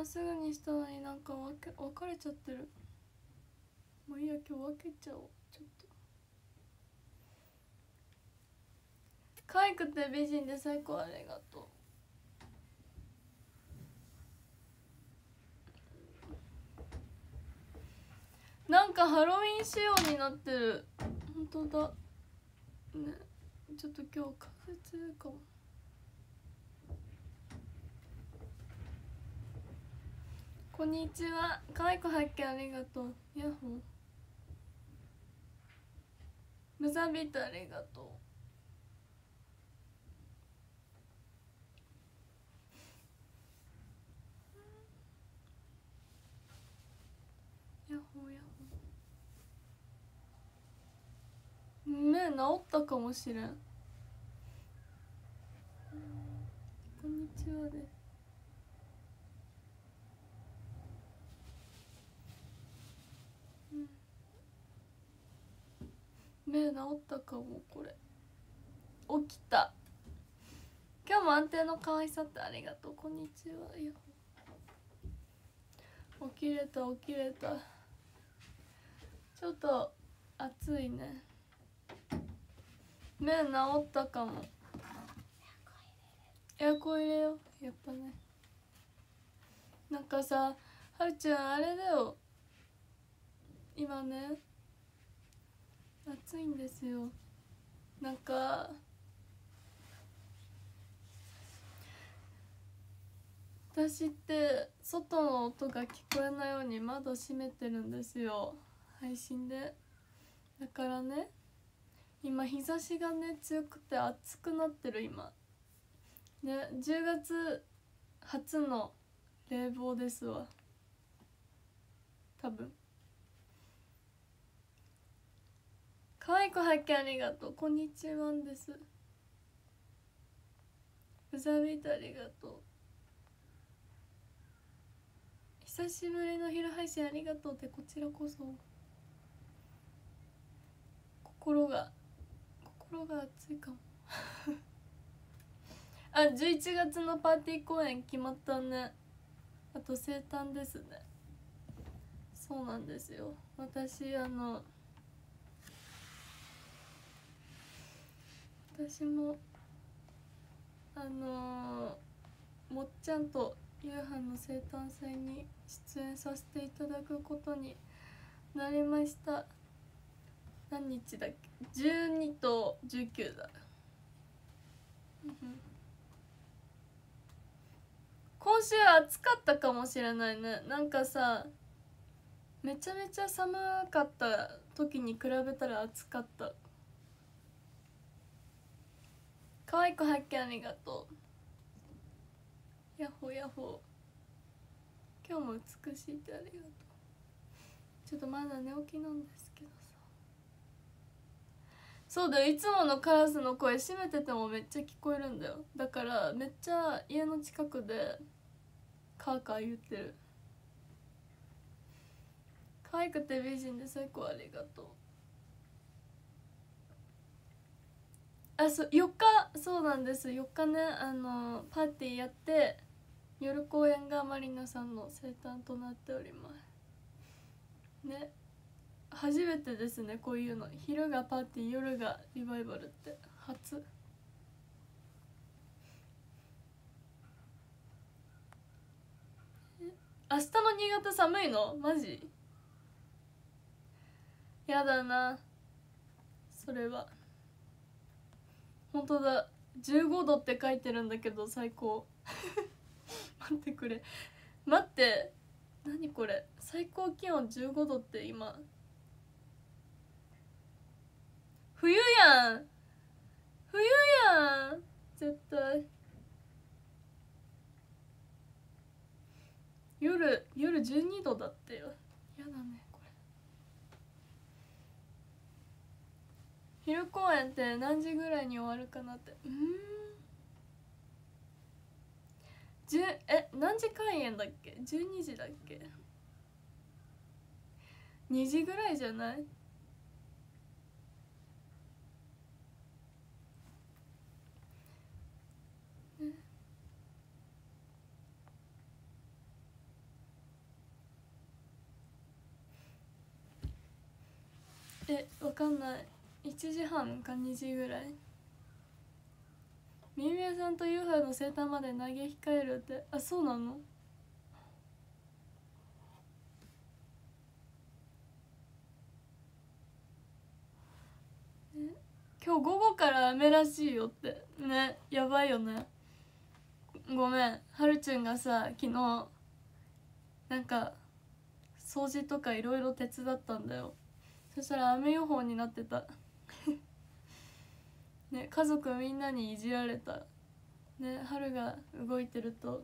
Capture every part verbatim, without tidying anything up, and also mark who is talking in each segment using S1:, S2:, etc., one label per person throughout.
S1: すぐにしたのになんか分け別れちゃってる。もういいや、今日分けちゃおう。ちょっと可愛くて美人で最高、ありがとう。なんかハロウィン仕様になってる。本当だね。ちょっと今日風強いかも。こんにちは、可愛く発見ありがとう。ヤッホー。ムザビートありがとう。ヤッホーヤッホー。目治ったかもしれん。こんにちはで。目治ったかも。これ起きた。今日も安定の可愛さってありがとう。こんにちは。いや起きれた起きれた。ちょっと暑いね。目治ったかも。エアコン入れよう。やっぱね、なんかさ、はるちゃんあれだよ、今ね暑いんですよ。なんか私って外の音が聞こえないように窓閉めてるんですよ、配信で。だからね、今日差しがね強くて暑くなってる今ね。じゅうがつ初の冷房ですわ多分。可愛い子発見ありがとう。こんにちはんです。ブザビートありがとう。久しぶりの昼配信ありがとうって。こちらこそ。心が心が熱いかもあ、じゅういちがつのパーティー公演決まったね。あと生誕ですね。そうなんですよ。私あの私もあのー、もっちゃんと夕飯の生誕祭に出演させていただくことになりました。何日だっけ、じゅうにとじゅうくだ。今週暑かったかもしれないね。なんかさ、めちゃめちゃ寒かった時に比べたら暑かった。可愛く発見ありがとう。ヤッホーヤッホー。今日も美しいってありがとう。ちょっとまだ寝起きなんですけどさ。そうだよ、いつものカラスの声閉めててもめっちゃ聞こえるんだよ。だからめっちゃ家の近くでカーカー言ってる。可愛くて美人で最高、ありがとう。あ、そう、よっか、そうなんです。よっかね、あのパーティーやって夜公演がマリナさんの生誕となっておりますね。初めてですね、こういうの。昼がパーティー、夜がリバイバルって初。明日の新潟寒いの？マジ？やだなそれは。本当だ、じゅうごどって書いてるんだけど最高待ってくれ、待って、何これ、最高気温じゅうごどって今冬やん、冬やん絶対。夜夜じゅうにどだってよ。やだねこれ。昼公演って何時ぐらいに終わるかなって。うんじゅえ何時開演だっけ、じゅうにじだっけ、にじぐらいじゃない？ えわかんない、いちじはんかにじぐらい。みみやさんとユーハの生誕まで投げ控えるって、あそうなの。今日午後から雨らしいよってね、やばいよね。ごめん、はるちゅんがさ昨日なんか掃除とかいろいろ手伝ったんだよ。そしたら雨予報になってたね、家族みんなにいじられたね。春が動いてると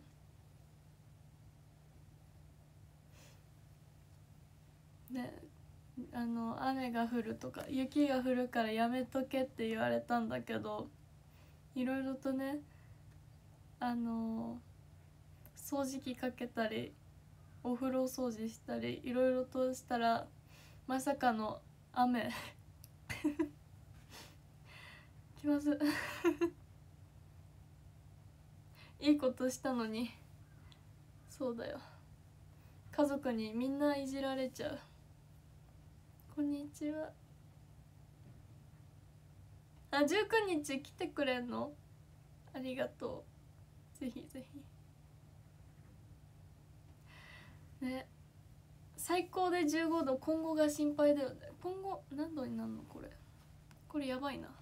S1: ね、あの雨が降るとか雪が降るからやめとけって言われたんだけど、いろいろとね、あの掃除機かけたりお風呂掃除したりいろいろとしたらまさかの雨気まずいいことしたのに。そうだよ、家族にみんないじられちゃう。こんにちは。あ、じゅうくにち来てくれんの、ありがとう。ぜひぜひね。最高でじゅうごど、今後が心配だよね。今後何度になるのこれ。これやばいな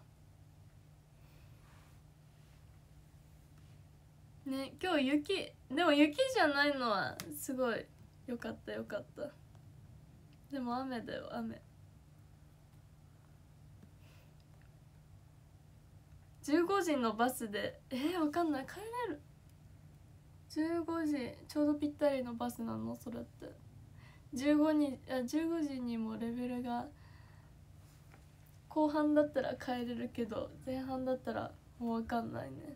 S1: ね。今日雪、でも雪じゃないのはすごいよかったよかった。でも雨だよ雨。じゅうごじのバスで、えー、わかんない、帰れる。じゅうごじちょうどぴったりのバスなのそれって。じゅうごにあじゅうごじにもレベルが、後半だったら帰れるけど前半だったらもう分かんないね。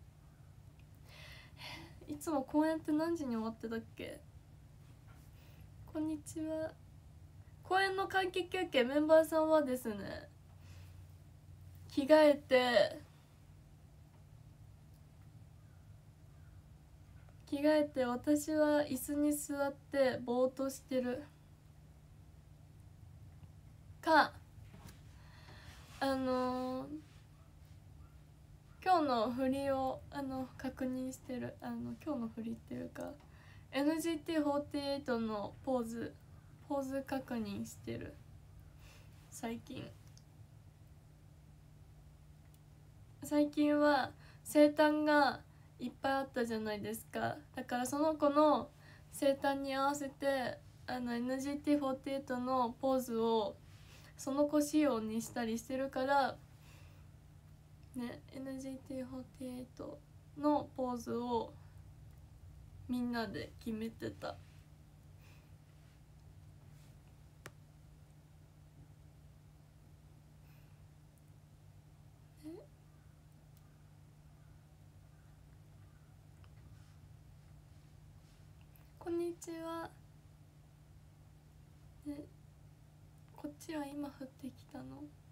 S1: いつも公演って何時に終わってたっけ。こんにちは。公演の換気休憩、メンバーさんはですね、着替えて着替えて私は椅子に座ってぼーっとしてるか、あのー、今日の振りをあの確認してる。あの今日の振りっていうか エヌジーティーフォーティーエイト のポーズポーズ確認してる最近。最近は生誕がいっぱいあったじゃないですか。だからその子の生誕に合わせてあの エヌジーティーフォーティーエイト のポーズをその子仕様にしたりしてるからね。 エヌジーティーフォーティーエイト のポーズをみんなで決めてた。こんにちは、ね、こっちは今降ってきたの。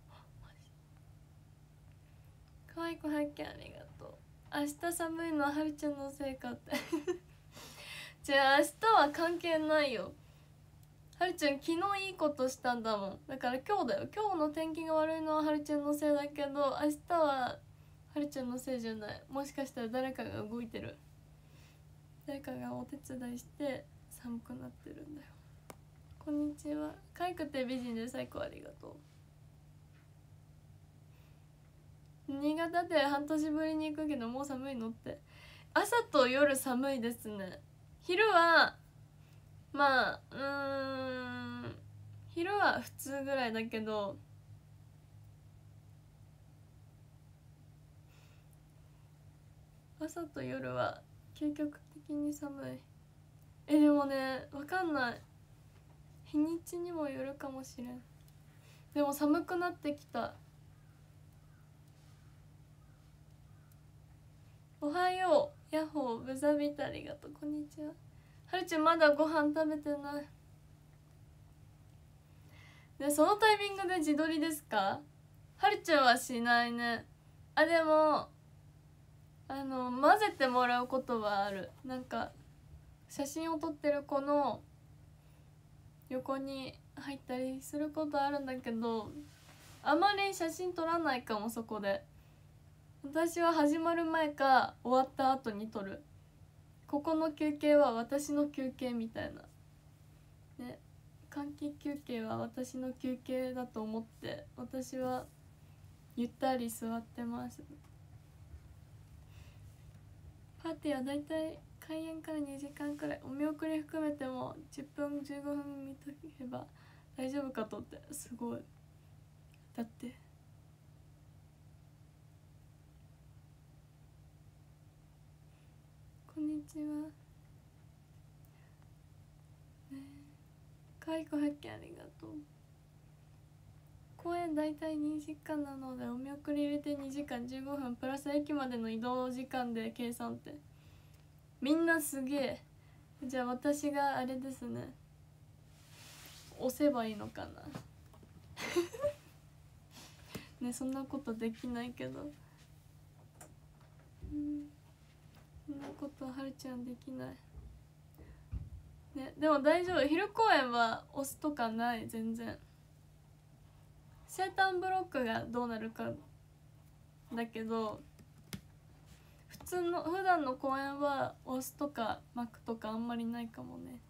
S1: 可愛い子発見ありがとう。明日寒いのははるちゃんのせいかってじゃあ明日は関係ないよ。はるちゃん昨日いいことしたんだもん。だから今日だよ。今日の天気が悪いのははるちゃんのせいだけど、明日ははるちゃんのせいじゃない。もしかしたら誰かが動いてる。誰かがお手伝いして寒くなってるんだよ。こんにちは。可愛くて美人で最高、ありがとう。新潟で半年ぶりに行くけどもう寒いのって。朝と夜寒いですね。昼はまあうーん昼は普通ぐらいだけど、朝と夜は究極的に寒い。えでもね、わかんない、日にちにもよるかもしれん。でも寒くなってきた。おはよう、ヤッホー、ブザビタありがとう。こんにちは。はるちゃんまだご飯食べてない。でそのタイミングで自撮りですか。はるちゃんはしないね。あでもあの混ぜてもらうことはある。なんか写真を撮ってる子の横に入ったりすることあるんだけど、あまり写真撮らないかも。そこで私は始まる前か終わった後に撮る。ここの休憩は私の休憩みたいなね。換気休憩は私の休憩だと思って私はゆったり座ってます。パーティーはだいたい開演からにじかんくらい、お見送り含めてもじゅっぷんじゅうごふん見とけば大丈夫かとって。すごい。だってこんにちはね。可愛い子発見ありがとう。公演だいたいにじかんなのでお見送り入れてにじかんじゅうごふんプラス駅までの移動時間で計算って、みんなすげえ。じゃあ私があれですね、押せばいいのかなね、そんなことできないけど、うん、そんなことはるちゃんできないね。でも大丈夫、昼公演は押すとかない。全然生誕ブロックがどうなるかだけど、普通の普段の公演は押すとか巻くとかあんまりないかもね。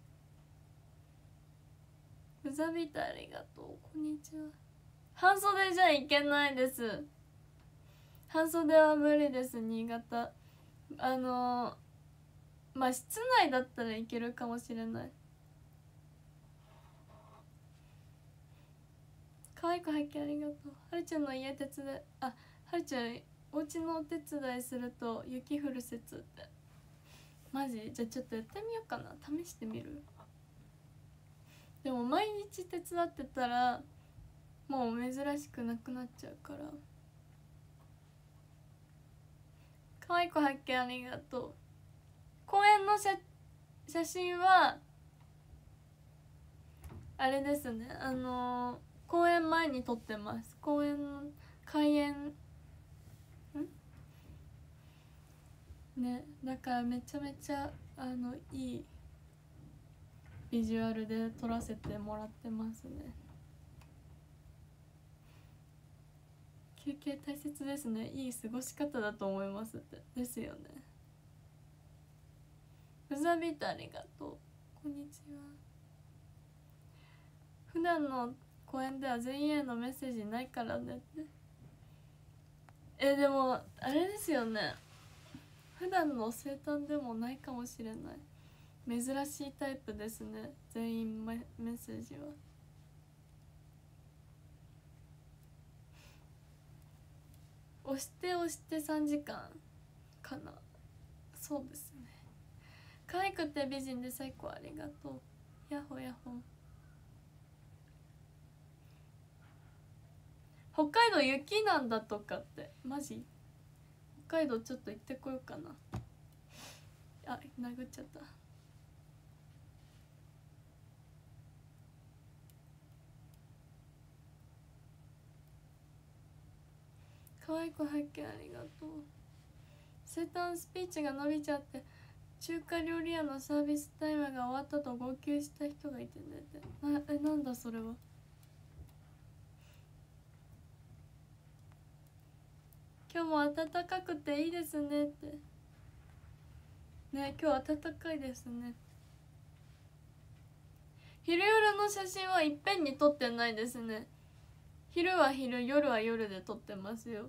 S1: ふざびたありがとう。こんにちは。半袖じゃいけないです。半袖は無理です。新潟あのー、まあ室内だったらいけるかもしれない。可愛い子拝見ありがとう。はるちゃんの家手伝い、あ、はるちゃんお家のお手伝いすると雪降る説って。マジ？じゃあちょっとやってみようかな。試してみる。でも毎日手伝ってたらもう珍しくなくなっちゃうから。可愛い子発見ありがとう。公園の写写真はあれですね、あのー、公演前に撮ってます。公演開演んね、だからめちゃめちゃあのいいビジュアルで撮らせてもらってますね。休憩大切ですね。いい過ごし方だと思いますって。ですよね。ふざびたありがとう。こんにちは。普段の公演では全員へのメッセージないからねって。えでもあれですよね、普段の生誕でもないかもしれない。珍しいタイプですね、全員メッセージは。押して押してさんじかんかな。そうですね。可愛くて美人で最高ありがとう。ヤッホヤッホ。北海道雪なんだとかって。マジ？北海道ちょっと行ってこようかな。あ、殴っちゃった。可愛い子発見ありがとう。生誕スピーチが伸びちゃって中華料理屋のサービスタイムが終わったと号泣した人がいてねって。なえなんだそれは。今日も暖かくていいですねってね。今日暖かいですね。昼夜の写真はいっぺんに撮ってないですね。昼は昼、夜は夜で撮ってますよ。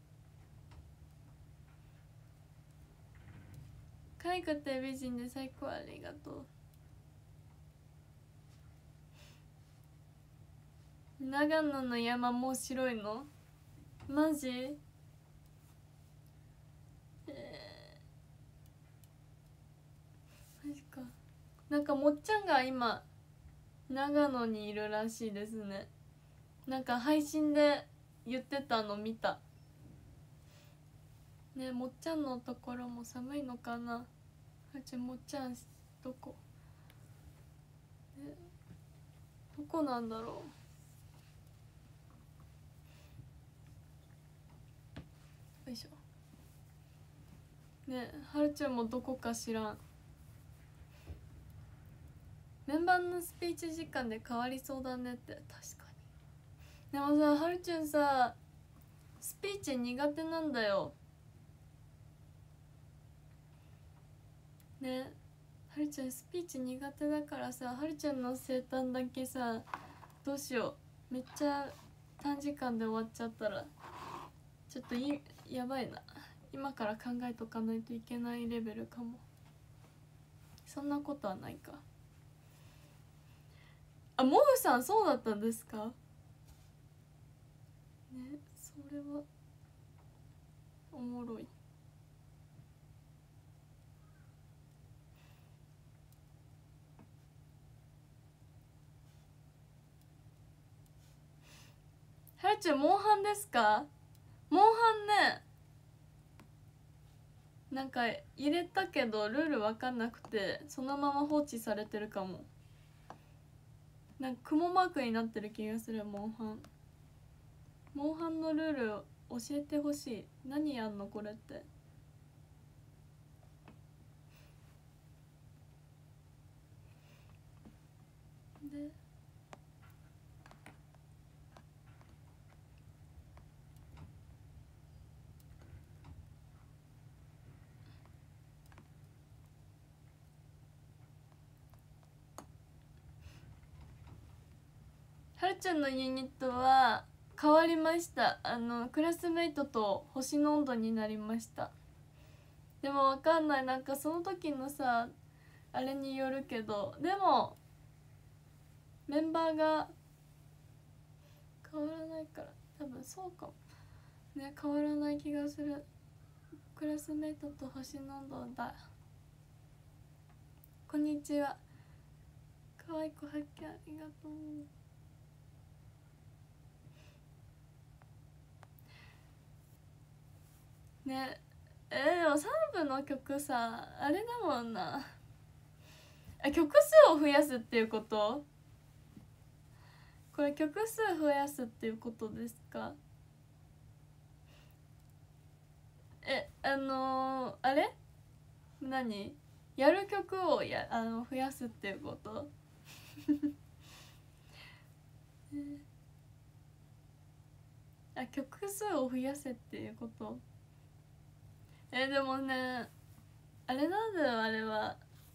S1: 可愛くて美人で最高ありがとう。長野の山もう白いの？マジ？えー、マジか。なんかもっちゃんが今長野にいるらしいですね。なんか配信で言ってたの見たね。もっちゃんのところも寒いのかな。うちもっちゃんどこ、えどこなんだろう。よいしょね。はるちゃんもどこか知らん。メンバー番のスピーチ時間で変わりそうだねって。確かに。でもさ、はるちゃんさスピーチ苦手なんだよね。はるちゃんスピーチ苦手だからさ、はるちゃんの生誕だけさ、どうしよう、めっちゃ短時間で終わっちゃったらちょっといやばいな。今から考えとかないといけないレベルかも。そんなことはないか。あ、モフさんそうだったんですかね。それはおもろい。はるちゃんモンハンですか？モンハンね、なんか入れたけどルール分かんなくてそのまま放置されてるかも。なんか雲マークになってる気がする。モンハンモンハンのルール教えてほしい。何やんのこれって。ではるちゃんのユニットは変わりました。あのクラスメイトと星の温度になりました。でもわかんない、なんかその時のさあれによるけど、でもメンバーが変わらないから多分そうかもね。変わらない気がする。クラスメイトと星の温度だ。こんにちは。可愛い子発見ありがとうね。えー、でもさん部の曲さあれだもんな。あ、曲数を増やすっていうこと？これ曲数増やすっていうことですか？え、あのー、あれ何やる曲をやあの増やすっていうことあ、曲数を増やせっていうこと。え、でもね、あれなんだよあれは。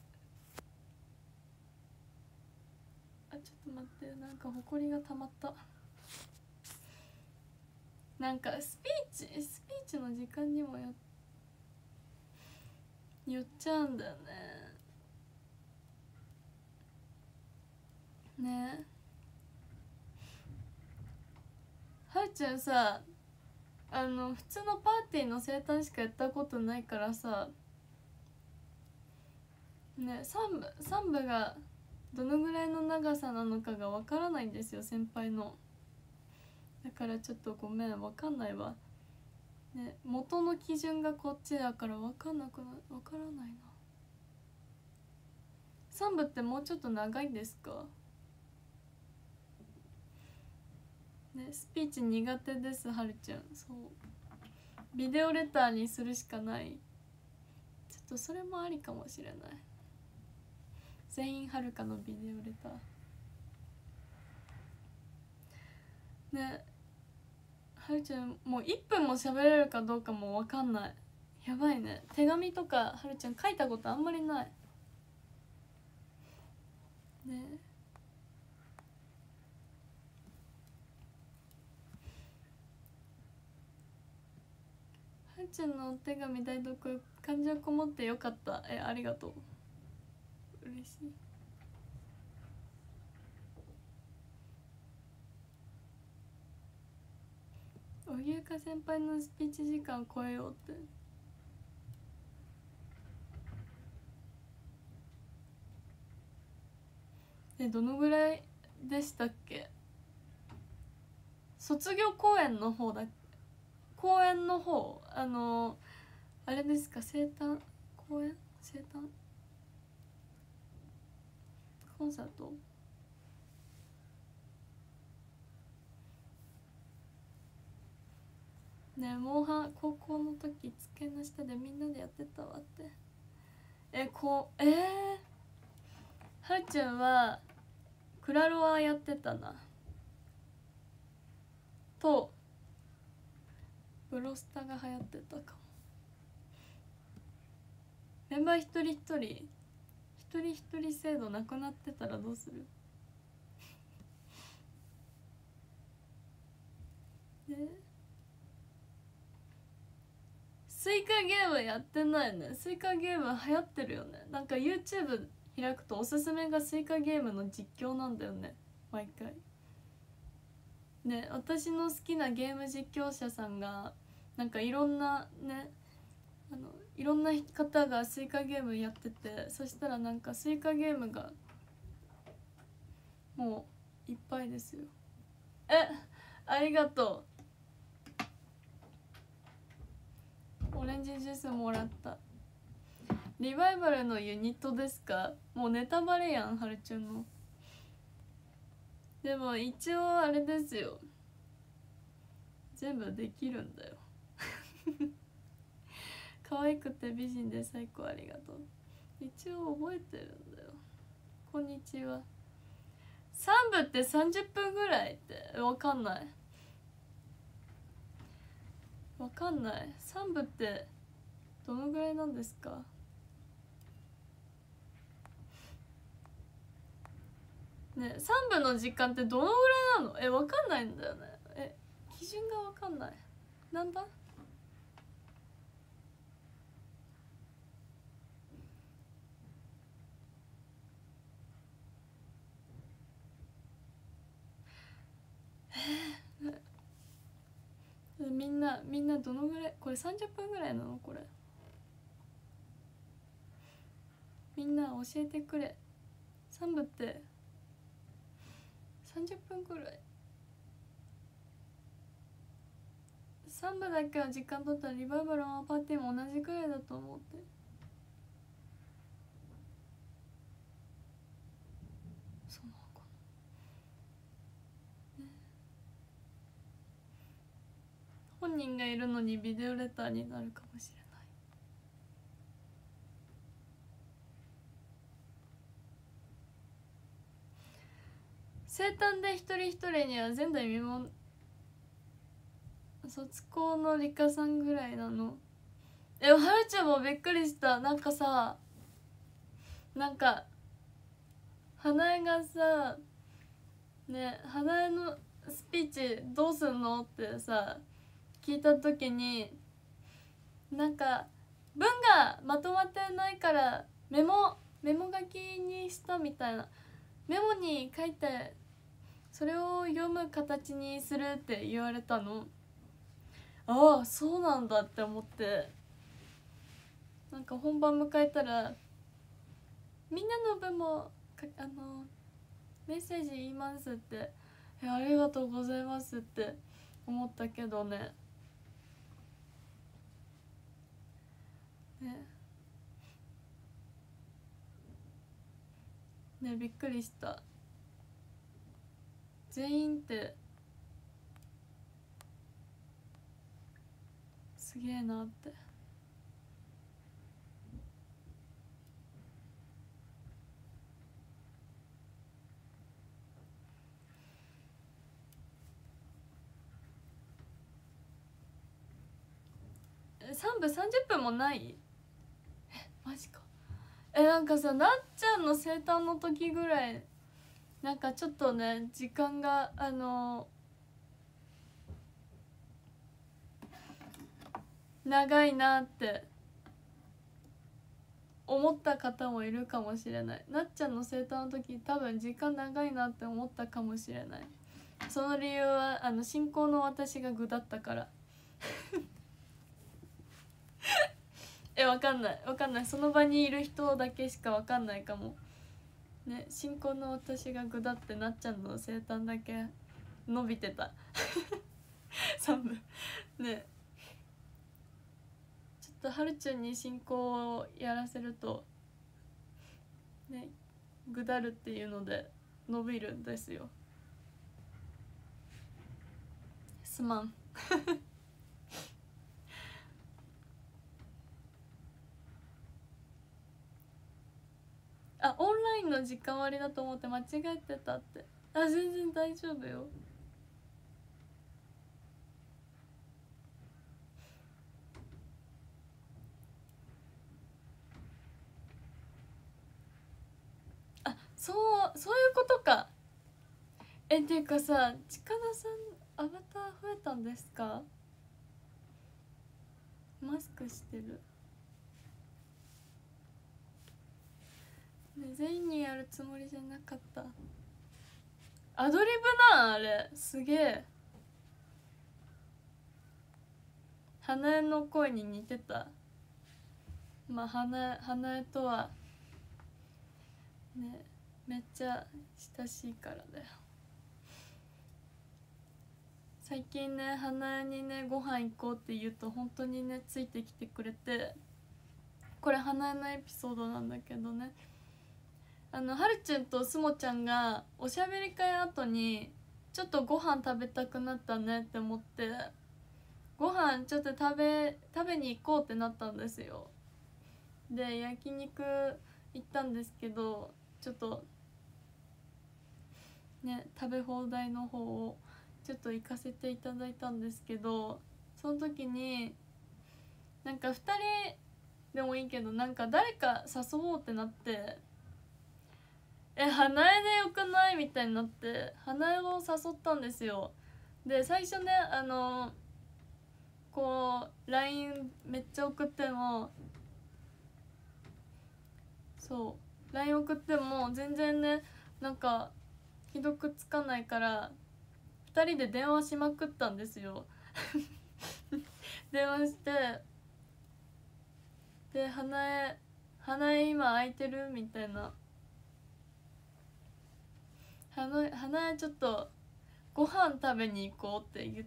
S1: あ、ちょっと待って、なんかほこりがたまった。なんかスピーチスピーチの時間にもよよっちゃうんだよね。ねえ、はるちゃんさ、あの普通のパーティーの生誕しかやったことないからさね、さん部さん部がどのぐらいの長さなのかがわからないんですよ、先輩の。だからちょっとごめん、わかんないわね。元の基準がこっちだからわかんなくなわからないな。さん部ってもうちょっと長いんですかね。スピーチ苦手です、はるちゃん。そう、ビデオレターにするしかない。ちょっとそれもありかもしれない。全員はるかのビデオレターね。はるちゃんもういっぷんも喋れるかどうかも分かんない。やばいね。手紙とかはるちゃん書いたことあんまりないね。はるちゃんのお手紙代読感情こもってよかった。え、ありがとう、嬉しい。おゆうか先輩のスピーチ時間超えようって。え、どのぐらいでしたっけ？卒業公演の方だ。公演の方、あのあれですか、生誕公演生誕コンサート。ねえ、モンハン高校の時机の下でみんなでやってたわって。え、こうえー、はるるちゃんはクラロワやってたなとブロスタが流行ってたかも。メンバー一人一人一人一人制度なくなってたらどうする？ね、スイカゲームやってないね。スイカゲーム流行ってるよね。なんか YouTube 開くとおすすめがスイカゲームの実況なんだよね、毎回ね。私の好きなゲーム実況者さんがなんかいろんなね、あのいろんな方がスイカゲームやってて、そしたらなんかスイカゲームがもういっぱいですよ。え、ありがとう。オレンジジュースもらった。リバイバルのユニットですか？もうネタバレやん、はるちゃんの。でも一応あれですよ、全部できるんだよ。可愛くて美人で最高、ありがとう。一応覚えてるんだよ。こんにちは。さん部ってさんじゅっぷんぐらいってわかんない。わかんない。さん部ってどのぐらいなんですか？ね、さん部の時間ってどのぐらいなの？え、わかんないんだよね。え、基準がわかんない。なんだ？みんなみんなどのぐらい、これさんじゅっぷんぐらいなの？これみんな教えてくれ。さん部ってさんじゅっぷんぐらい。さん部だけは時間取ったらリバイバルのパーティーも同じくらいだと思って。そうなのかな、ね、本人がいるのにビデオレターになるかもしれない。生誕で一人一人には前代未聞。卒高の理科さんぐらいなの。え、はるちゃんもびっくりした。なんかさ、なんか花江がさね、花江のスピーチどうすんのってさ聞いた時に、なんか文がまとまってないからメモメモ書きにしたみたいな、メモに書いてそれを読む形にするって言われたの。ああ、そうなんだって思って、なんか本番迎えたらみんなの分もあのメッセージ言いますって、え、ありがとうございますって思ったけどね。ねね、びっくりした。全員ってすげえなって。さん部さんじゅっぷんもない？え、マジか。え、なんかさ、なっちゃんの生誕の時ぐらいなんかちょっとね、時間があの長いなって思った方もいるかもしれない。なっちゃんの生誕の時多分時間長いなって思ったかもしれない。その理由はあの進行の私が具だったからえ、わかんないわかんない、その場にいる人だけしかわかんないかもね。進行の私が具だってなっちゃんの生誕だけ伸びてたさん部ね。ちょっとはるちゃんに進行をやらせるとね、ぐだるっていうので伸びるんですよ。すまんあ、オンラインの時間割だと思って間違えてたって。あ、全然大丈夫よ。あ、そうそういうことか。え、っていうかさ、近田さんアバター増えたんですか？マスクしてるね。全員にやるつもりじゃなかった。アドリブなんあれ、すげえ。花江の声に似てた。まあ花江花江とはね、めっちゃ親しいからだよ。最近ね、花江にねご飯行こうって言うと本当にねついてきてくれて、これ花江のエピソードなんだけどね、あのはるちゅんとすもちゃんがおしゃべり会後にちょっとご飯食べたくなったねって思って、ご飯ちょっと食べ食べに行こうってなったんですよ。で焼肉行ったんですけど、ちょっとね食べ放題の方をちょっと行かせていただいたんですけど、その時になんかふたりでもいいけどなんか誰か誘おうってなって、え花江でよくないみたいになって花江を誘ったんですよ。で最初ね、あのこう ライン めっちゃ送っても、そう ライン 送っても全然ねなんか既読つかないからふたりで電話しまくったんですよ電話して、で花江花江今空いてるみたいな、花江花江ちょっとご飯食べに行こうって言って、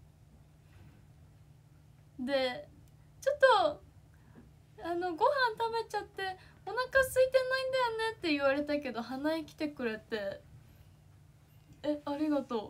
S1: でちょっとあのご飯食べちゃってお腹空いてないんだよねって言われたけど、花江来てくれて、えありがと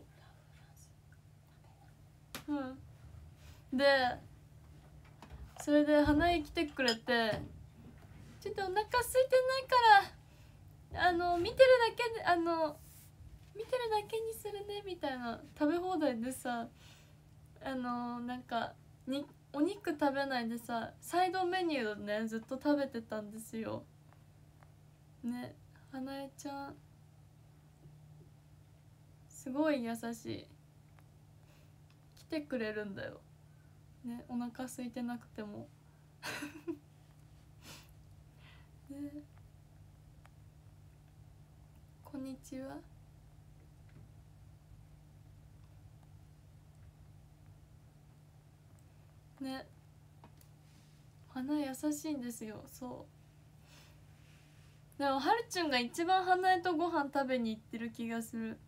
S1: う。うんでそれで花江来てくれて、ちょっとお腹空いてないからあの見てるだけで、あの見てるだけにするねみたいな。食べ放題でさ、あのなんかにお肉食べないでさサイドメニューねずっと食べてたんですよね。花江ちゃんすごい優しい。来てくれるんだよね、お腹空いてなくてもね、こんにちは。ね、花優しいんですよ。そうでもはるちゅんが一番花江とご飯食べに行ってる気がする。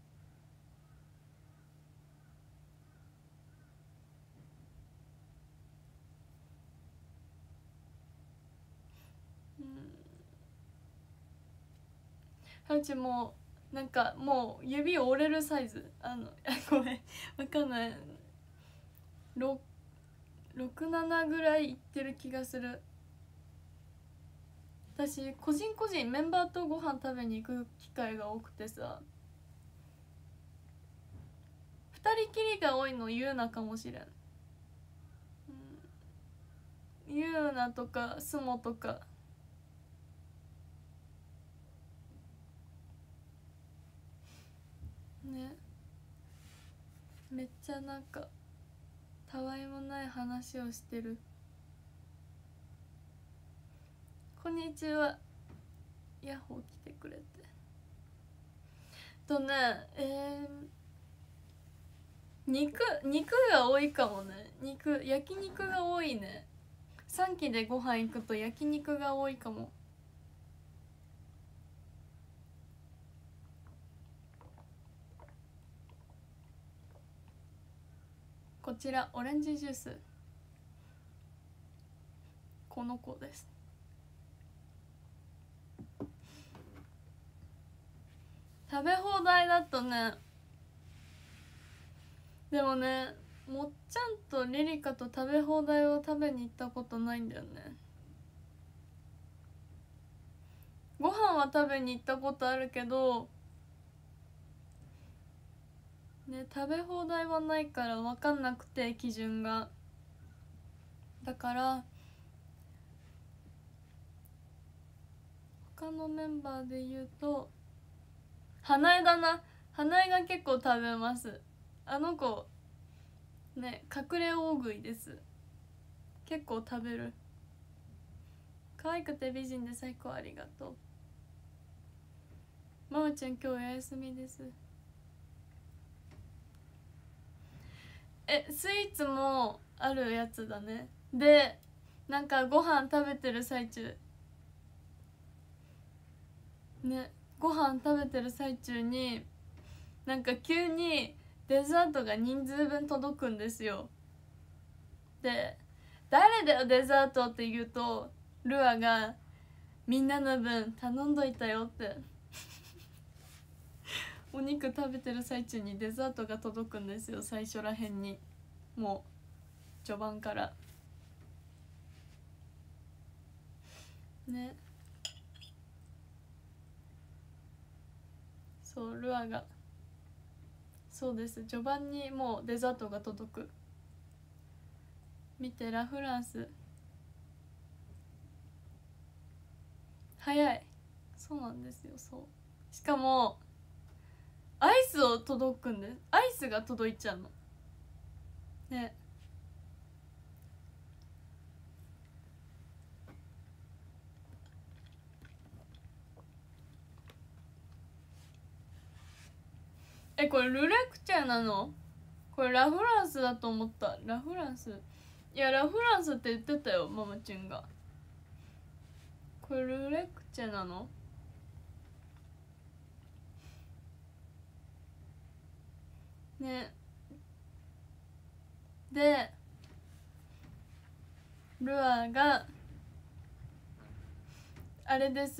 S1: はるちゅんもなんかもう指折れるサイズ、あのごめんわかんない、ろくななぐらいいってる気がする。私個人個人メンバーとご飯食べに行く機会が多くてさ、ふたりきりが多いのゆうなかもしれん、うん、ゆうなとかすもとかね、めっちゃなんかたわいもない話をしてる。こんにちは。ヤッホー来てくれてとね、えー、肉肉が多いかもね。肉焼肉が多いね。さんきでご飯行くと焼肉が多いかも。こちらオレンジジュース、この子です。食べ放題だとね、でもねもっちゃんとリリカと食べ放題を食べに行ったことないんだよね。 ご飯は食べに行ったことあるけどね、食べ放題はないから分かんなくて基準が。だから他のメンバーで言うと花江だな。花江が結構食べます。あの子ね、隠れ大食いです。結構食べる。可愛くて美人で最高、ありがとう。まおちゃん今日お休みです。え、スイーツもあるやつだね。でなんかご飯食べてる最中ね、ご飯食べてる最中になんか急にデザートが人数分届くんですよ。で誰だよデザートって言うとルアがみんなの分頼んどいたよってお肉食べてる最中にデザートが届くんですよ。最初らへんにもう序盤からね。そうルアがそうです、序盤にもうデザートが届く。見てラ・フランス早い。そうなんですよ。そうしかもアイスを届くんです。アイスが届いちゃうのね。え、これルレクチャーなの？これラ・フランスだと思った。ラ・フランス、いやラ・フランスって言ってたよママチュンが。これルレクチェなの？ね。でルアがあれです。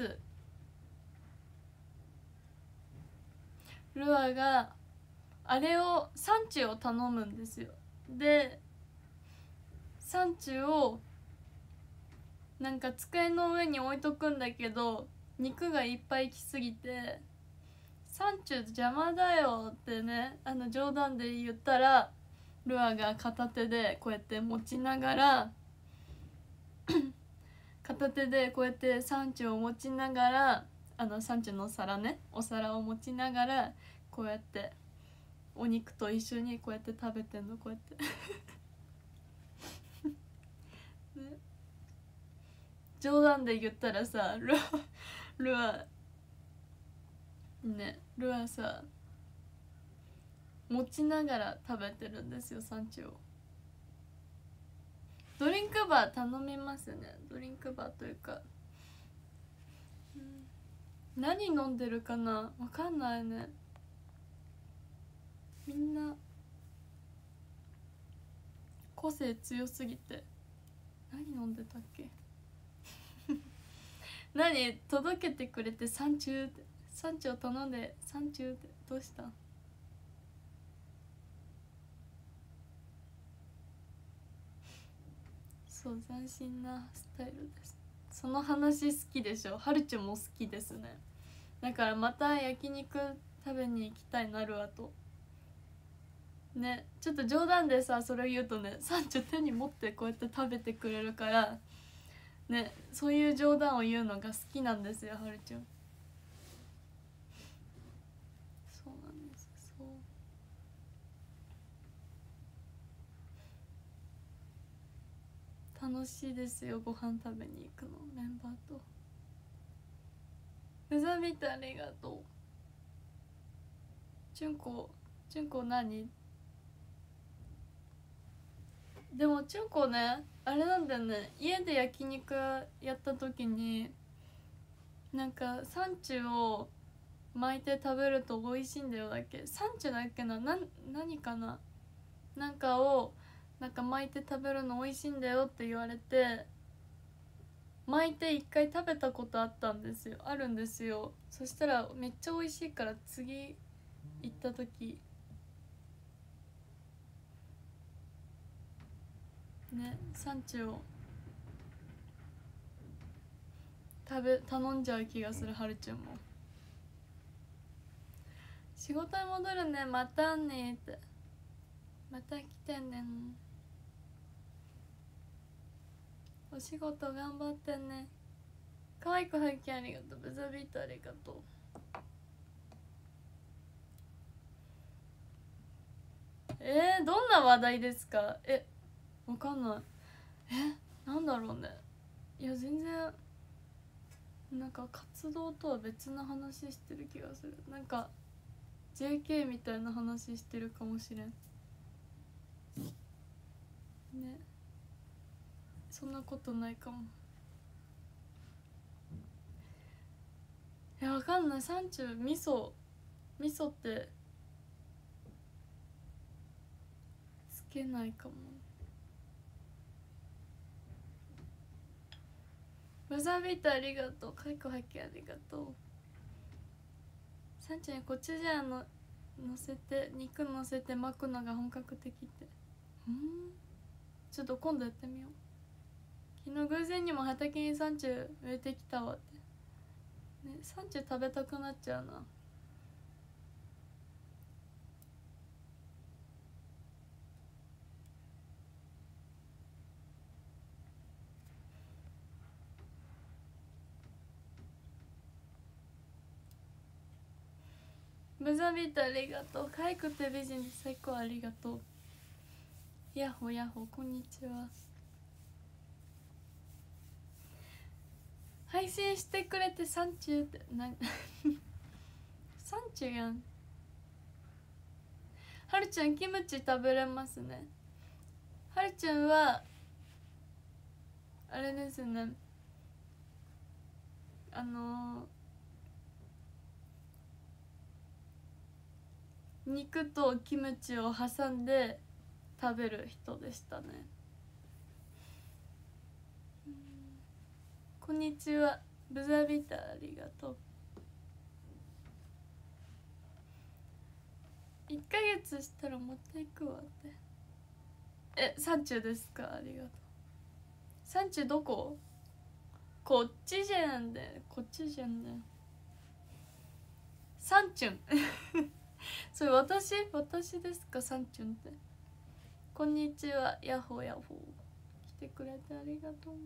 S1: ルアがあれをサンチュを頼むんですよ。でサンチュをなんか机の上に置いとくんだけど肉がいっぱい来すぎて「サンチュ邪魔だよ」ってね、あの冗談で言ったらルアが片手でこうやって持ちながら片手でこうやってサンチュを持ちながら、あのサンチュの皿ね、お皿を持ちながらこうやってお肉と一緒にこうやって食べてんの、こうやってね、冗談で言ったらさルアルアね、ルアさ持ちながら食べてるんですよ、サンチュを。ドリンクバー頼みますね。ドリンクバーというか、うん、何飲んでるかな、わかんないね。みんな個性強すぎて何飲んでたっけ何届けてくれてサンチューって、サンチュを頼んでサンチューってどうした？そう斬新なスタイルです。その話好きでしょ。はるちゃんも好きですね。だからまた焼肉食べに行きたいなるわとね。ちょっと冗談でさそれ言うとね、サンチュ手に持ってこうやって食べてくれるからね、そういう冗談を言うのが好きなんですよ、はるちゃん。そうなんです。そう楽しいですよ、ご飯食べに行くのメンバーと。うざみてありがとう。ちゅんこちゅんこ何でもちゅんこね、あれなんだよね、家で焼肉やった時になんかサンチュを巻いて食べると美味しいんだよだっけ、サンチュだっけな、な何かな、なんかをなんか巻いて食べるの美味しいんだよって言われて巻いて一回食べたことあったんですよ、あるんですよ。そしたらめっちゃ美味しいから次行った時ね、サンチュを食べ頼んじゃう気がする。はるちゃんも仕事に戻るね、またねって、また来てね、お仕事頑張ってね。可愛い子拝見ありがとう。ブザビートありがとう。えー、どんな話題ですか？え、わかんない。え、なんだろうね。いや全然なんか活動とは別の話してる気がする。なんか ジェーケー みたいな話してるかもしれんね。そんなことないかも。いやわかんない。サンチュ味噌味噌ってつけないかも。ブザービートありがとう。かいこはきありがとう。サンチュにコチュジャンののせて肉のせて巻くのが本格的って。うん、ちょっと今度やってみよう。昨日偶然にも畑にサンチュ植えてきたわって、ね、サンチュ食べたくなっちゃうな。ブザービートありがとう。かいくて美人で最高ありがとう。ヤッホーヤッホー、こんにちは。配信してくれてサンチューってなサンチューやん。はるちゃんキムチ食べれますね。はるちゃんはあれですね、あのー、肉とキムチを挟んで食べる人でしたね。こんにちは。ブザービーターありがとう。いっかげつしたらまた行くわって。え、サンチュですか？ありがとう。サンチュどこ？こっちじゃんで、こっちじゃんだよ。サンチュンそれ私私ですか？サンチュンって。こんにちは。ヤッホーヤッホー。来てくれてありがとう。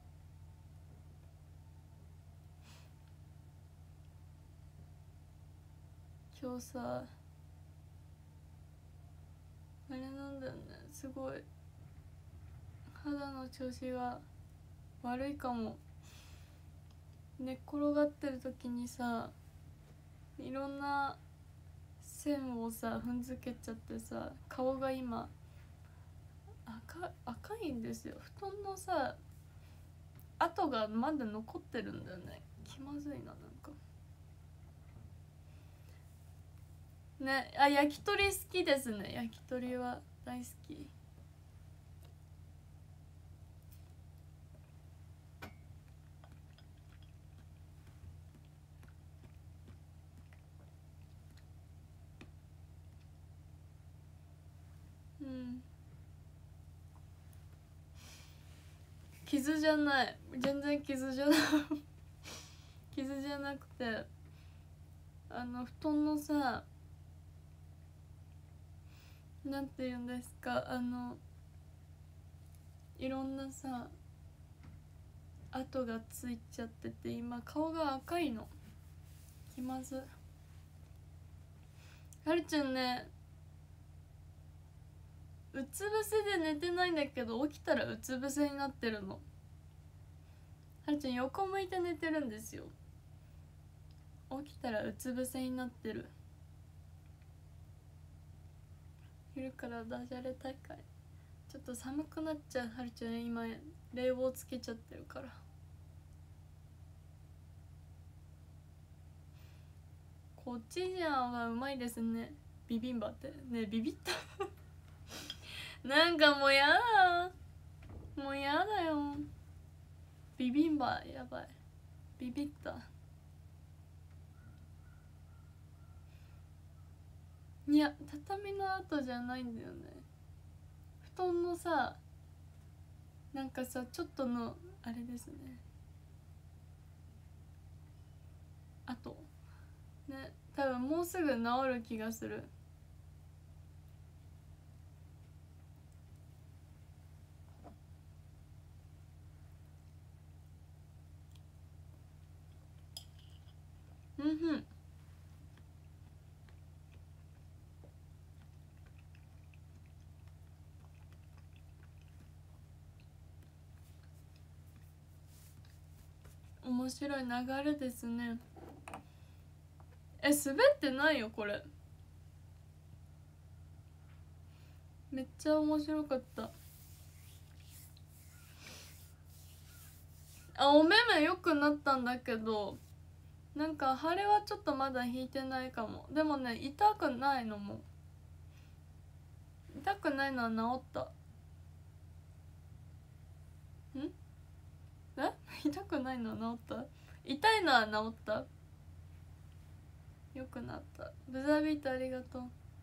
S1: 今日さあれなんだよね、すごい肌の調子が悪いかも。寝っ転がってる時にさ、いろんな線をさ踏んづけちゃってさ、顔が今赤赤いんですよ。布団のさ跡がまだ残ってるんだよね。気まずいな。なんかね、あ、焼き鳥好きですね。焼き鳥は大好き。うん、傷じゃない、全然傷じゃない傷じゃなくて、あの布団のさ、なんて言うんですか、あのいろんなさ跡がついちゃってて、今顔が赤いの。気まず。はるちゃんね、うつ伏せで寝てないんだけど、起きたらうつ伏せになってるの。はるちゃん横向いて寝てるんですよ。起きたらうつ伏せになってる。昼からダジャレ大会。ちょっと寒くなっちゃう。はるちゃん今冷房つけちゃってるから。コチュジャンはうまいですね。ビビンバってね、ビビったなんかもうやだ、もうやだよ。ビビンバやばい。ビビった。いや畳の跡じゃないんだよね。布団のさ、なんかさちょっとのあれですね。 あとね、多分もうすぐ治る気がする。うんふん。面白い流れですね。え、滑ってないよこれ。めっちゃ面白かった。あ、お目目良くなったんだけど、なんか腫れはちょっとまだ引いてないかも。でもね、痛くないのも痛くないのは治った。んえ痛くないのは治った。痛いのは治った。よくなった。ブザービートありがとう。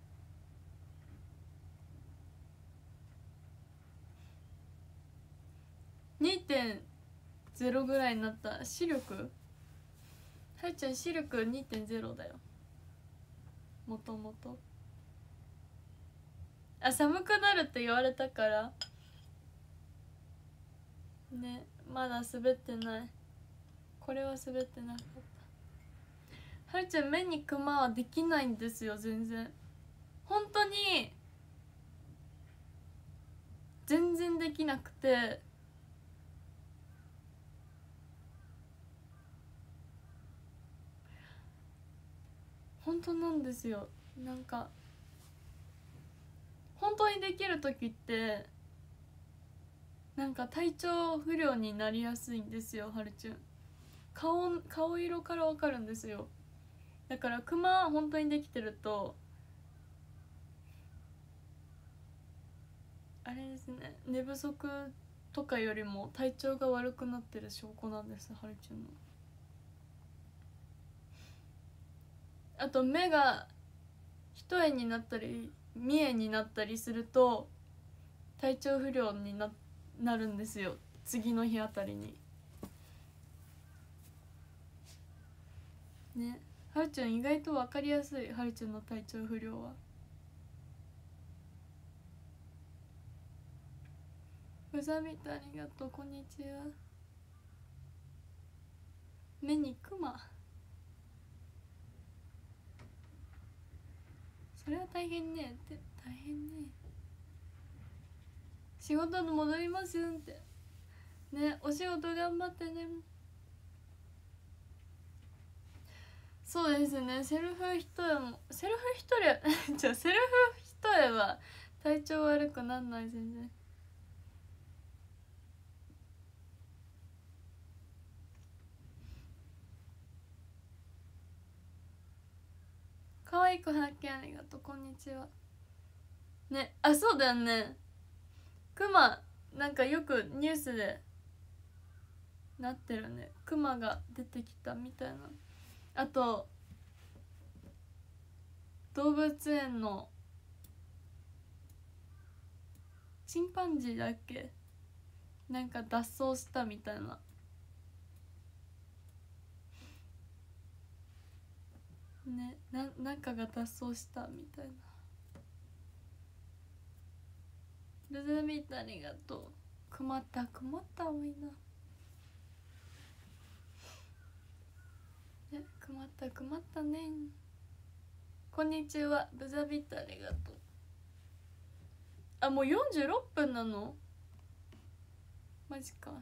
S1: にてんゼロ ぐらいになった。視力はるちゃん視力 にてんゼロ だよ、もともと。あ、寒くなるって言われたからね。まだ滑ってない。これは滑ってなかった。はるちゃん目にクマはできないんですよ、全然。本当に全然できなくて、本当なんですよ。なんか本当にできる時ってなんか体調不良になりやすいんですよ、はるちゃん。顔顔色からわかるんですよ。だからクマ本当にできてるとあれですね、寝不足とかよりも体調が悪くなってる証拠なんです、はるちゃんの。あと目が一重になったり三重になったりすると体調不良に な, なるんですよ、次の日あたりにね。はるちゃん意外と分かりやすい、はるちゃんの体調不良は。ふざみたありがとう、こんにちは。目にクマ、それは大変ねって。大変ね。仕事に戻りますってね。お仕事頑張ってね。そうですね、セルフ一重もセルフ一重じゃあセルフ一重は体調悪くなんない、全然。可愛い子発見ありがとう、こんにちはね。あ、そうだよね、クマなんかよくニュースでなってるね、クマが出てきたみたいな。あと動物園のチンパンジーだっけ、なんか脱走したみたいなね。ななんかが脱走したみたいな。ルズミートありがとう。曇った曇った多いなね。曇った曇ったね。こんにちは、ブザビットありがとう。あ、もうよんじゅうろっぷんなの、マジか。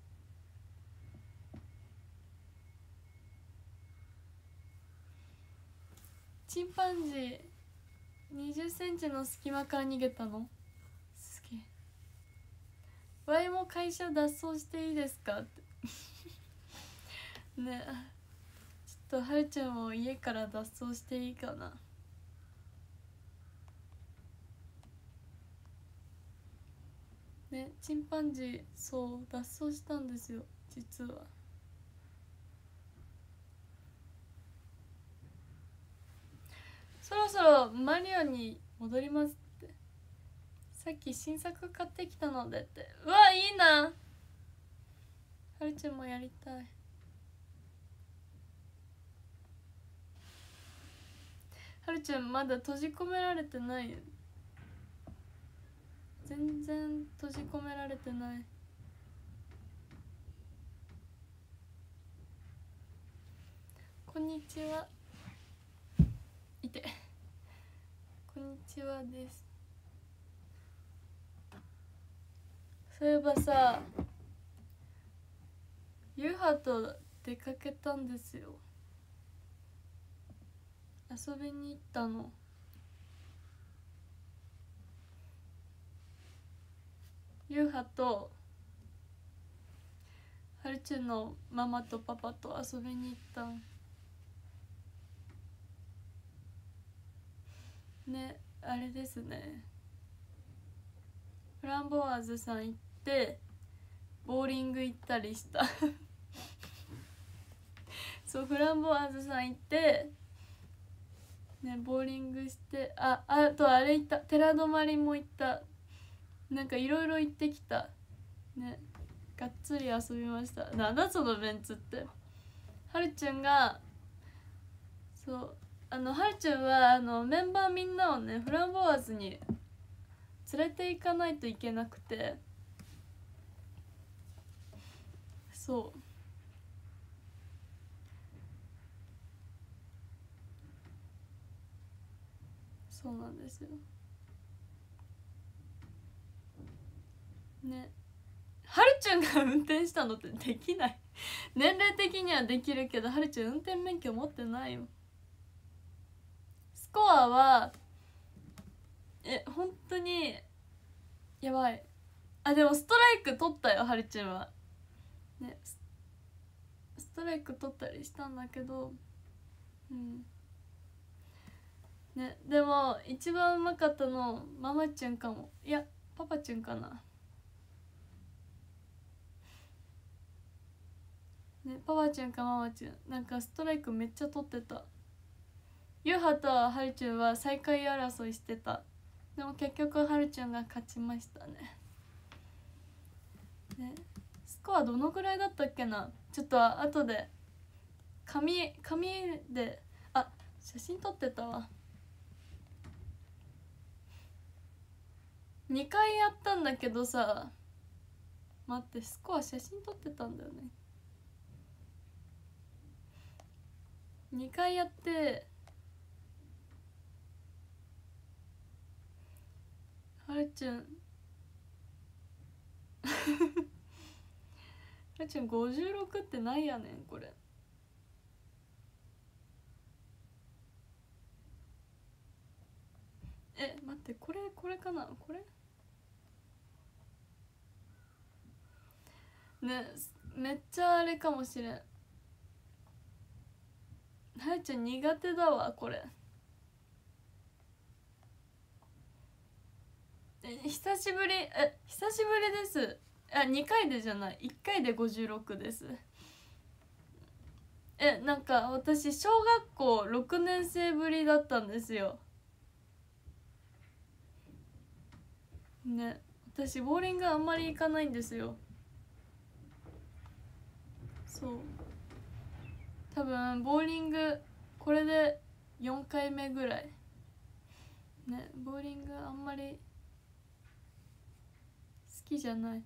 S1: チンパンジーにじゅっセンチの隙間から逃げたの、すげえ。ワイも会社脱走していいですかってね。ちょっとはるちゃんも家から脱走していいかな。ね、チンパンジーそう脱走したんですよ、実は。そろそろマリオに戻りますって、さっき新作買ってきたのでって。うわ、いいな、はるちゃんもやりたい。 はるちゃんまだ閉じ込められてないよ。全然閉じ込められてない。こんにちは。いて。こんにちはです。そういえばさ、ゆうはと出かけたんですよ。遊びに行ったの。ゆうはとはるちゃんのママとパパと遊びに行ったんね。あれですね、フランボワーズさん行ってボーリング行ったりしたそう、フランボワーズさん行ってね、ボーリングして、ああとあれ行った、寺泊も行った。なんかいろいろ行ってきたね。がっつり遊びました。なんだそのメンツって。はるちゃんが、そう、あのはるちゃんはあのメンバーみんなをねフランボワーズに連れて行かないといけなくて、そうそうなんですよね。はるちゃんが運転したのってできない年齢的にはできるけど、はるちゃん運転免許持ってないよ。スコアはえ本当にやばい。あ、でもストライク取ったよ、はるちゃんはね。ストライク取ったりしたんだけど、うんね。でも一番うまかったのママちゃんかも。いやパパちゃんかなね。パパちゃんかママちゃん、なんかストライクめっちゃ取ってた。ゆうはとはるちゃんは最下位争いしてた。でも結局はるちゃんが勝ちましたね。ね、スコアどのぐらいだったっけな。ちょっと後で紙紙で、あ、写真撮ってたわ。にかいやったんだけどさ、待って、スコア写真撮ってたんだよね。にかいやってはるちゃんはるちゃんごじゅうろくってなんやねんこれ。え、待って、これこれかな、これね。めっちゃあれかもしれん。はるちゃん苦手だわこれ。え、久しぶり、え、久しぶりです。あ、にかいでじゃない、いっかいでごじゅうろくです。え、なんか私小学校ろくねん生ぶりだったんですよね。私ボーリングあんまり行かないんですよ。そう、多分ボーリングこれでよんかいめぐらいね。ボーリングあんまり好きじゃない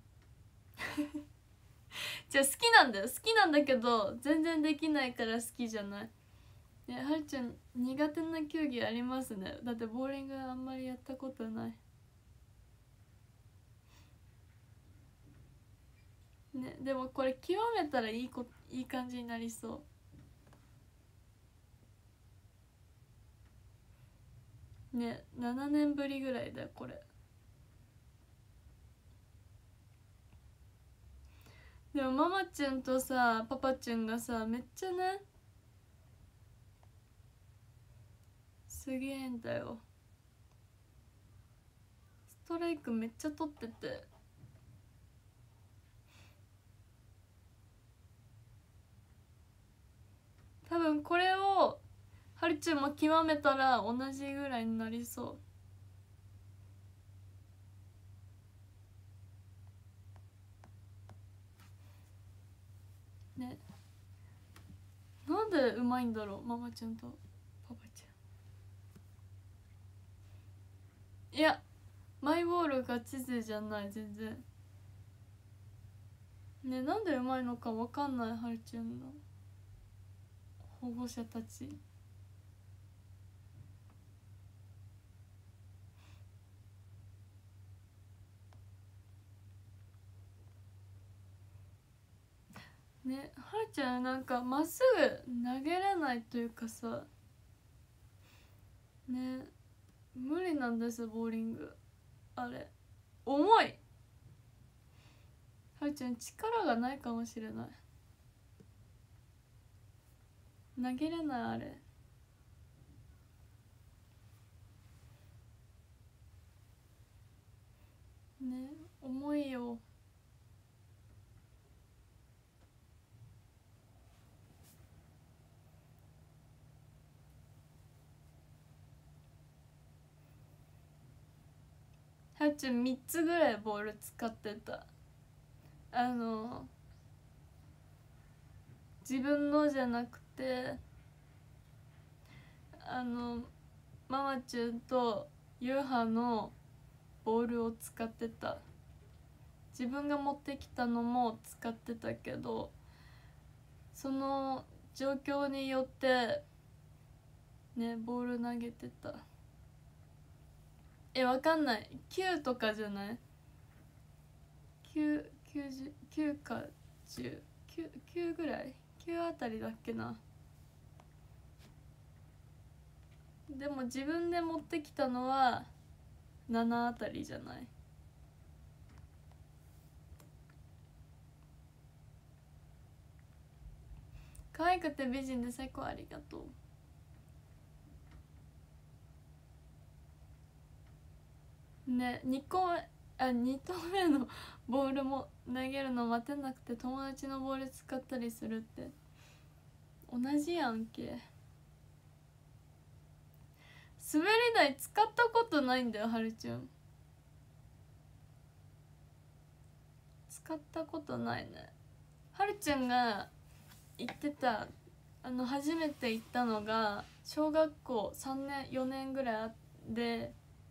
S1: じゃあ好きなんだよ、好きなんだけど全然できないから好きじゃない。ね、はるちゃん苦手な球技ありますね。だってボーリングあんまりやったことないね。でもこれ極めたらいいこいい感じになりそうね。ななねんぶりぐらいだよこれ。でもママちゃんとさパパちゃんがさめっちゃねすげえんだよ。ストライクめっちゃ取ってて、多分これをはるちゃんも極めたら同じぐらいになりそうね。なんでうまいんだろうママちゃんとパパちいやマイボールガチ勢じゃない、全然ね。なんでうまいのかわかんない、はるちゃんの保護者たち。ね、はるちゃんなんかまっすぐ投げれないというかさね、無理なんです、ボーリング。あれ重い。はるちゃん力がないかもしれない、投げれないあれね、重いよ。はるちゃんみっつぐらいボール使ってた。あの自分のじゃなくて、あのママチュンとユーハのボールを使ってた。自分が持ってきたのも使ってたけど、その状況によってねボール投げてた。え、わかんない、きゅうとかじゃない？ きゅう、きゅうじゅう、きゅうかじゅう、きゅう、きゅうぐらい、きゅうあたりだっけな。でも自分で持ってきたのはななあたりじゃない？可愛くて美人で最高、ありがとうね。にこめあに投目のボールも投げるの待てなくて友達のボール使ったりするって同じやんけ。滑り台使ったことないんだよ、はるちゃん。使ったことないね。はるちゃんが行ってた、あの初めて行ったのが小学校さんねんよねんぐらいで、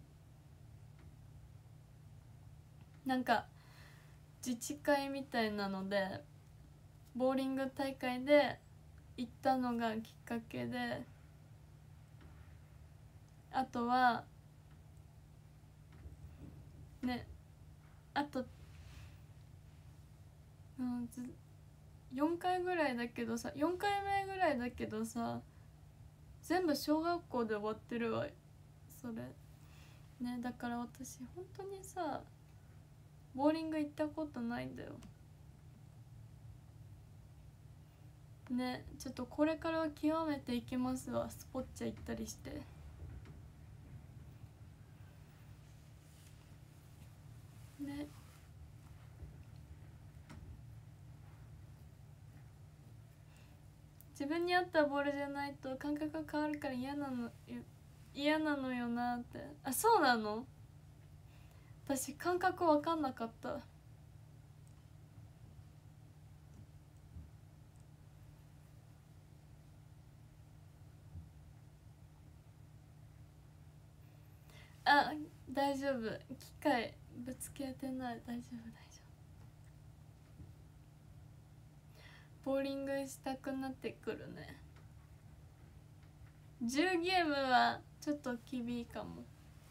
S1: なんか自治会みたいなのでボーリング大会で行ったのがきっかけで、あとはね、あと、うん、ずよんかいぐらいだけどさ、よんかいめぐらいだけどさ、全部小学校で終わってるわそれね。だから私本当にさボーリング行ったことないんだよね。ちょっとこれからは極めていきますわ、スポッチャ行ったりしてね。自分に合ったボールじゃないと感覚が変わるから嫌なの嫌なのよなって。あ、そうなの？私感覚分かんなかった。あ、大丈夫、機械ぶつけてない、大丈夫大丈夫。ボーリングしたくなってくるね。じゅうゲームはちょっと厳しいかも。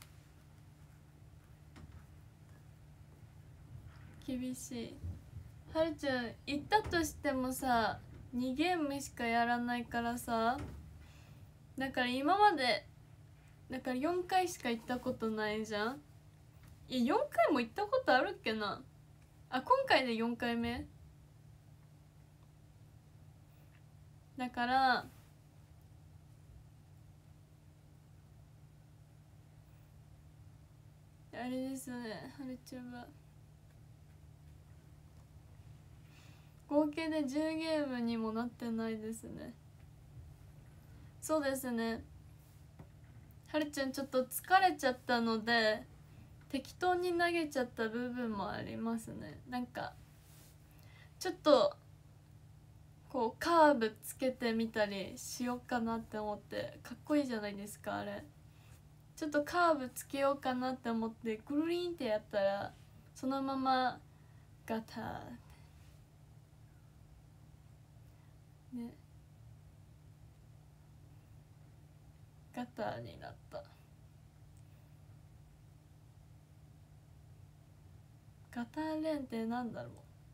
S1: 厳しい。はるちゃん行ったとしてもさにゲームしかやらないからさ、だから今までだからよんかいしか行ったことないじゃん。いやよんかいも行ったことあるっけな。あ、今回でよんかいめだから、あれですね、はるちゃんは合計でじゅうゲームにもなってないですね。そうですね、はるちゃんちょっと疲れちゃったので適当に投げちゃった部分もありますね。なんかちょっとこうカーブつけてみたりしようかなって思って。かっこいいじゃないですかあれちょっとカーブつけようかなって思ってぐるりんってやったらそのままガターね、ガターになった。ガターレンってなんだろ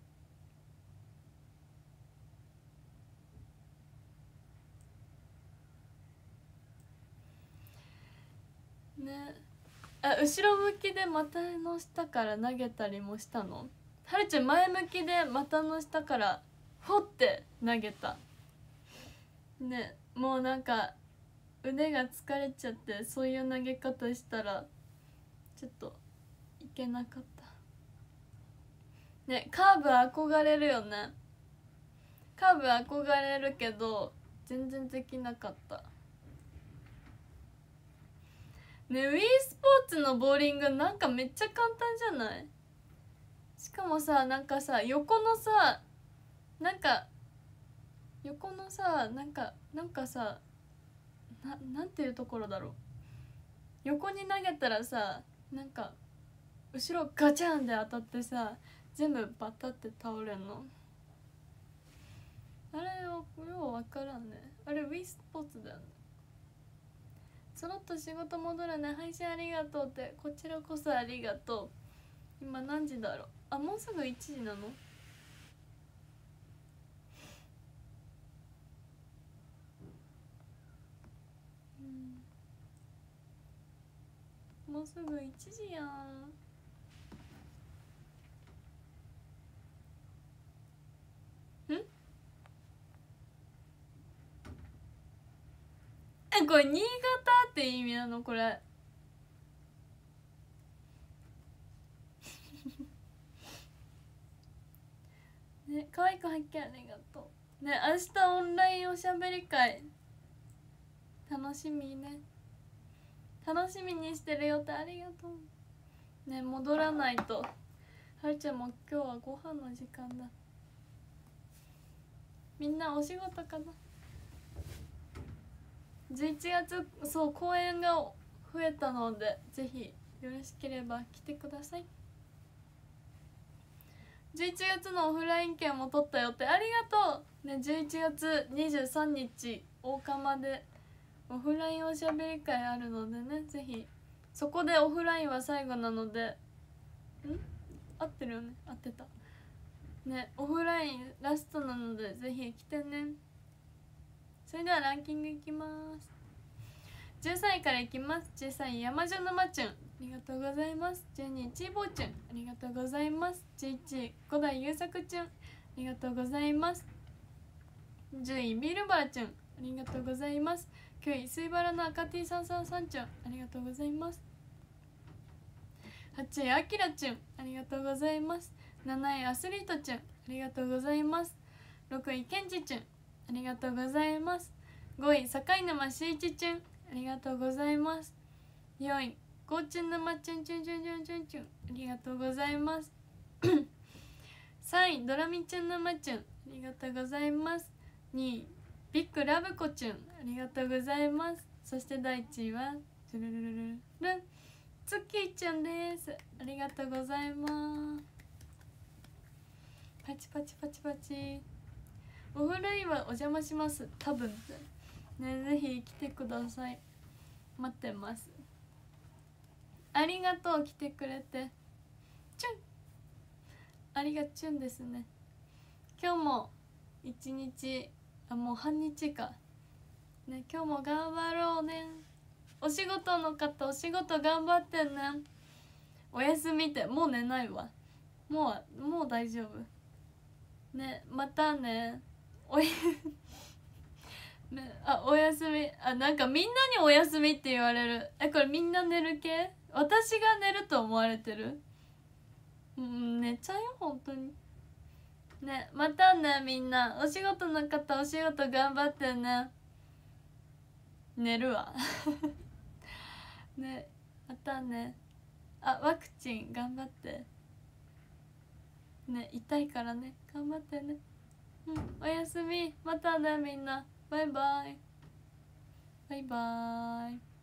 S1: うね。あ、後ろ向きで股の下から投げたりもしたの？はるちゃん前向きで股の下からほって投げたね。もうなんか腕が疲れちゃってそういう投げ方したらちょっといけなかったね。カーブ憧れるよね。カーブ憧れるけど全然できなかったね。ウィースポーツのボーリングなんかめっちゃ簡単じゃない？しかもさ、なんかさ横のさなんか横のさなんかなんかさななんていうところだろう、横に投げたらさなんか後ろガチャンで当たってさ全部バタって倒れんの。あれよよう分からんね。あれウィースポーツだよね。そろっと仕事戻るね、配信ありがとうって。こちらこそありがとう。今何時だろう。あ、もうすぐいちじなの？うん、もうすぐいちじやん。ん？え、これ新潟って意味なのこれ？ね、可愛く発見ありがとうね。明日オンラインおしゃべり会楽しみね。楽しみにしてるよってありがとうね。戻らないと。はるちゃんも今日はご飯の時間だ。みんなお仕事かな。じゅういちがつそう公演が増えたのでぜひよろしければ来てください。じゅういちがつのオフライン券も取ったよってありがとうね。じゅういちがつにじゅうさんにち大釜でオフラインおしゃべり会あるのでね、ぜひそこでオフラインは最後なので、ん合ってるよね、合ってたね。オフラインラストなのでぜひ来てね。それではランキングいきます。じゅうさんいからいきます。じゅうさんい山城沼ちゅん、ありがとうございます。じゅうにいちいぼうちゅん、ありがとうございます。じゅういちい五代優作ちゅん、ありがとうございます。じゅういビールバーちゅん、ありがとうございます。きゅうい水原の赤 T さんさんさんちゅん、ありがとうございます。はちいあきらちゅん、ありがとうございます。なないアスリートちゅん、ありがとうございます。ろくいけんじちゅん、ありがとうございます。ごい境沼しいちちゅん、ありがとうございます。よんいごちゅん沼ちゅんちゅんちゅんちゅんちゅんちゅん、ありがとうございます。さんいドラミちゅん沼ちゅん、ありがとうございます。にいビッグラブコちゅん、ありがとうございます。そしてだいいちいはジュルルルルルンツッキーちゃんです。ありがとうございます。パチパチパチパチ。オフラインはお邪魔します多分ね。ぜひ来てください、待ってます。ありがとう来てくれて。チュンありがチュンですね。今日も一日、あもう半日かね。今日も頑張ろうね。お仕事の方お仕事頑張ってね。おやすみってもう寝ないわ。もうもう大丈夫ね。またね。おやね、あおやすみ。あなんかみんなにおやすみって言われる。えこれみんな寝る系？私が寝ると思われてる？うん寝ちゃうよ本当にね。またねみんな。お仕事の方お仕事頑張ってね。寝るわね。またね。あワクチン頑張ってね。痛いからね頑張ってね。うんおやすみ。またねみんな。バイバイバイバイ。